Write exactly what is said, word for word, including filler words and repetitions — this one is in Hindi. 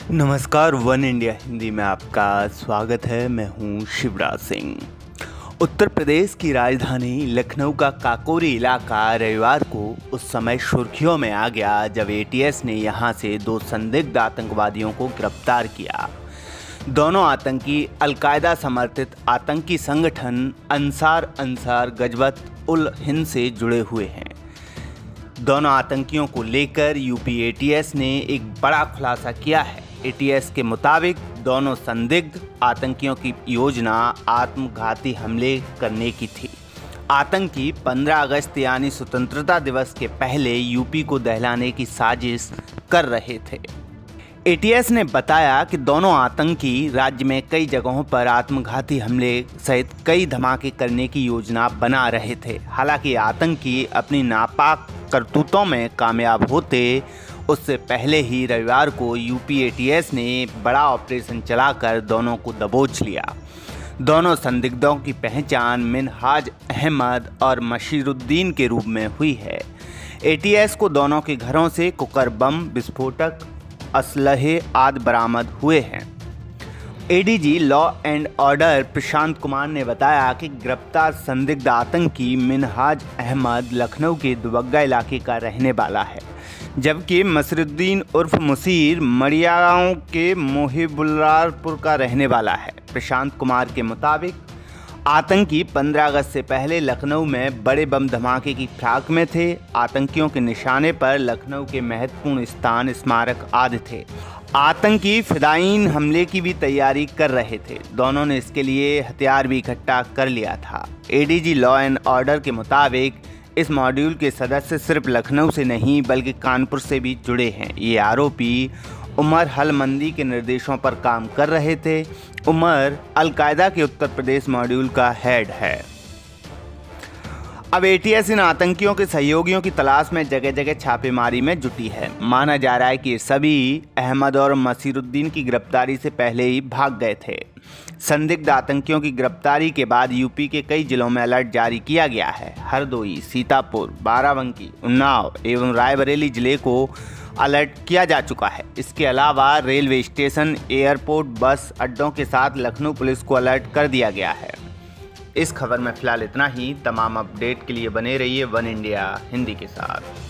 नमस्कार, वन इंडिया हिंदी में आपका स्वागत है। मैं हूं शिवराज सिंह। उत्तर प्रदेश की राजधानी लखनऊ का काकोरी इलाका रविवार को उस समय सुर्खियों में आ गया जब एटीएस ने यहां से दो संदिग्ध आतंकवादियों को गिरफ्तार किया। दोनों आतंकी अलकायदा समर्थित आतंकी संगठन अंसार अंसार गजवत उल हिंद से जुड़े हुए हैं। दोनों आतंकियों को लेकर यूपी एटीएस ने एक बड़ा खुलासा किया है। एटीएस के मुताबिक दोनों संदिग्ध आतंकियों की योजना आत्मघाती हमले करने की थी। आतंकी पंद्रह अगस्त यानी स्वतंत्रता दिवस के पहले यूपी को दहलाने की साजिश कर रहे थे। एटीएस ने बताया कि दोनों आतंकी राज्य में कई जगहों पर आत्मघाती हमले सहित कई धमाके करने की योजना बना रहे थे। हालांकि आतंकी अपनी नापाक करतूतों में कामयाब होते उससे पहले ही रविवार को यूपी एटीएस ने बड़ा ऑपरेशन चलाकर दोनों को दबोच लिया। दोनों संदिग्धों की पहचान मिनहाज अहमद और मशीरुद्दीन के रूप में हुई है। एटीएस को दोनों के घरों से कुकर बम, विस्फोटक, असलहे आदि बरामद हुए हैं। ADG law and order Prashant Kumar ने बताया कि गिरफ्तार संदिग्ध आतंकी मिनहाज अहमद लखनऊ के दुबग्गा इलाके का रहने वाला है, जबकि मसरुद्दीन उर्फ मुसीर मड़ियागांव के मोहिबुल्लारपुर का रहने वाला है। प्रशांत कुमार के मुताबिक आतंकी पंद्रह अगस्त से पहले लखनऊ में बड़े बम धमाके की फिराक में थे। आतंकियों के निशाने पर लखनऊ के महत्वपूर्ण स्थान, स्मारक आदि थे। आतंकी फिदायीन हमले की भी तैयारी कर रहे थे। दोनों ने इसके लिए हथियार भी इकट्ठा कर लिया था। एडीजी लॉ एंड ऑर्डर के मुताबिक इस मॉड्यूल के सदस्य सिर्फ लखनऊ से नहीं बल्कि कानपुर से भी जुड़े हैं। ये आरोपी उमर हलमंदी के निर्देशों पर काम कर रहे थे। उमर अलकायदा के उत्तर प्रदेश मॉड्यूल का हेड है। अब एटीएस इन आतंकियों के सहयोगियों की तलाश में जगह जगह छापेमारी में जुटी है। माना जा रहा है कि ये सभी अहमद और मसीरुद्दीन की गिरफ्तारी से पहले ही भाग गए थे। संदिग्ध आतंकियों की गिरफ्तारी के बाद यूपी के कई जिलों में अलर्ट जारी किया गया है। हरदोई, सीतापुर, बाराबंकी, उन्नाव एवं रायबरेली जिले को अलर्ट किया जा चुका है। इसके अलावा रेलवे स्टेशन, एयरपोर्ट, बस अड्डों के साथ लखनऊ पुलिस को अलर्ट कर दिया गया है। इस खबर में फिलहाल इतना ही। तमाम अपडेट के लिए बने रहिए वन इंडिया हिंदी के साथ।